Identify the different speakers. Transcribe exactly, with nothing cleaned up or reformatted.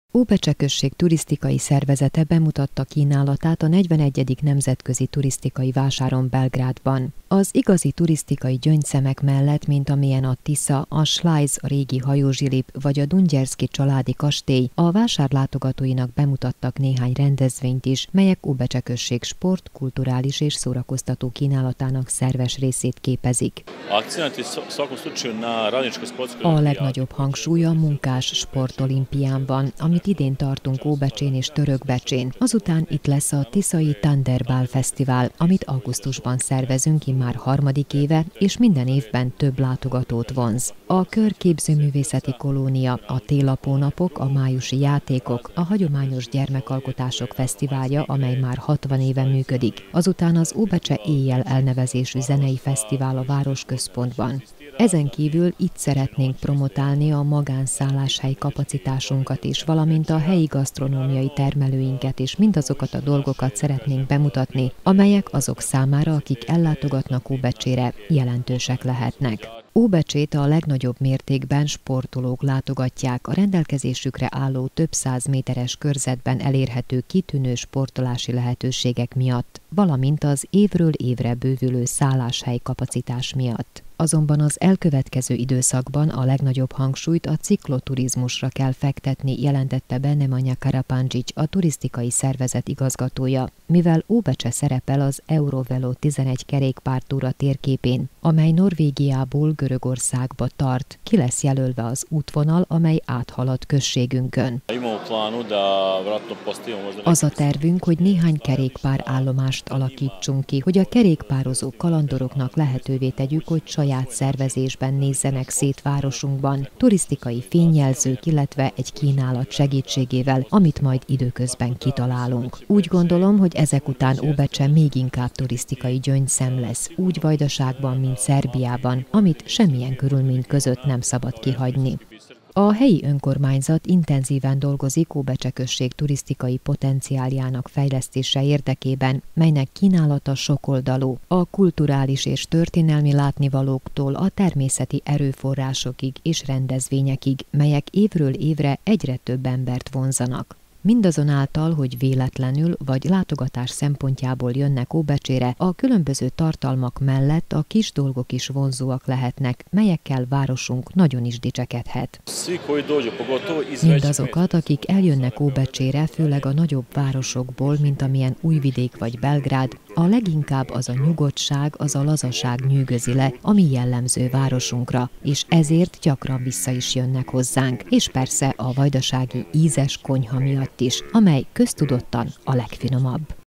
Speaker 1: Óbecse község turisztikai szervezete bemutatta kínálatát a negyvenegyedik nemzetközi turisztikai vásáron Belgrádban. Az igazi turisztikai gyöngyszemek mellett, mint amilyen a Tisza, a Slajz, a régi hajózsilip vagy a Dungyerszki családi kastély, a vásár látogatóinak bemutattak néhány rendezvényt is, melyek Óbecse község sport, kulturális és szórakoztató kínálatának szerves részét képezik. A legnagyobb hangsúly a munkás sportolimpián van, amit idén tartunk Óbecsén és Törökbecsén. Azután itt lesz a Tiszai Thunderball Fesztivál, amit augusztusban szervezünk immár harmadik éve, és minden évben több látogatót vonz. A Kör képzőművészeti kolónia, a télapónapok, a májusi játékok, a hagyományos gyermekalkotások fesztiválja, amely már hatvan éve működik. Azután az Óbecse éjjel elnevezésű zenei fesztivál a városközpontban. Ezen kívül itt szeretnénk promotálni a magánszálláshely kapacitásunkat is, valamint a helyi gasztronómiai termelőinket és mindazokat a dolgokat szeretnénk bemutatni, amelyek azok számára, akik ellátogatnak Óbecsére, jelentősek lehetnek. Óbecsét a legnagyobb mértékben sportolók látogatják, a rendelkezésükre álló több száz méteres körzetben elérhető kitűnő sportolási lehetőségek miatt, valamint az évről évre bővülő szálláshely kapacitás miatt. Azonban az elkövetkező időszakban a legnagyobb hangsúlyt a cikloturizmusra kell fektetni, jelentette be Nemanja Karapandzsics, a turisztikai szervezet igazgatója, mivel Óbecse szerepel az Eurovelo tizenegy kerékpártúra térképén, amely Norvégiából Görögországba tart. Ki lesz jelölve az útvonal, amely áthalad községünkön. Az a tervünk, hogy néhány kerékpárállomást alakítsunk ki, hogy a kerékpározó kalandoroknak lehetővé tegyük, hogy saját szervezésben nézzenek szét városunkban, turisztikai fényjelzők, illetve egy kínálat segítségével, amit majd időközben kitalálunk. Úgy gondolom, hogy ezek után Óbecse még inkább turisztikai gyöngyszem lesz, úgy Vajdaságban, mint Szerbiában, amit semmilyen körülmény között nem szabad kihagyni. A helyi önkormányzat intenzíven dolgozik Óbecse község turisztikai potenciáljának fejlesztése érdekében, melynek kínálata sokoldalú, a kulturális és történelmi látnivalóktól a természeti erőforrásokig és rendezvényekig, melyek évről évre egyre több embert vonzanak. Mindazonáltal, hogy véletlenül vagy látogatás szempontjából jönnek Óbecsére, a különböző tartalmak mellett a kis dolgok is vonzóak lehetnek, melyekkel városunk nagyon is dicsekedhet. Mindazokat, akik eljönnek Óbecsére, főleg a nagyobb városokból, mint amilyen Újvidék vagy Belgrád, a leginkább az a nyugodtság, az a lazaság nyűgözi le, ami jellemző városunkra, és ezért gyakran vissza is jönnek hozzánk, és persze a vajdasági ízes konyha miatt is, amely köztudottan a legfinomabb.